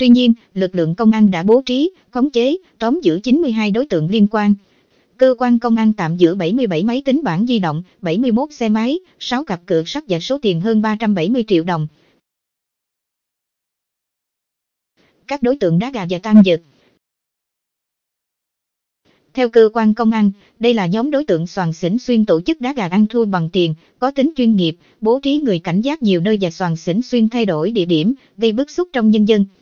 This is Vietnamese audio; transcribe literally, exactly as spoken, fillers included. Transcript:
Tuy nhiên, lực lượng công an đã bố trí, khống chế, tóm giữ chín mươi hai đối tượng liên quan. Cơ quan công an tạm giữ bảy mươi bảy máy tính bảng di động, bảy mươi mốt xe máy, sáu cặp cựa sắt và số tiền hơn ba trăm bảy mươi triệu đồng. Các đối tượng đá gà và tang vật. Theo cơ quan công an, đây là nhóm đối tượng xoàn xỉnh xuyên tổ chức đá gà ăn thua bằng tiền, có tính chuyên nghiệp, bố trí người cảnh giác nhiều nơi và xoàn xỉnh xuyên thay đổi địa điểm, gây bức xúc trong nhân dân.